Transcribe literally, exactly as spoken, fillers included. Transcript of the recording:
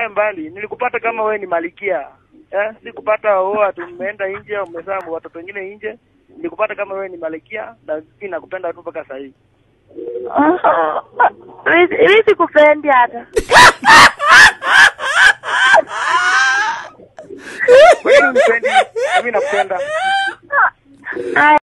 mbali. Nilikupata kama wewe ni malikia. Eh, sikupata wewe tumeenda nje umezaa watoto wengine nje. Nilikupata kama wewe ni malikia na mimi nakupenda tu mpaka sasa hivi. Oh, mimi sikupendi hata. Wewe unipendi, mimi nakupenda.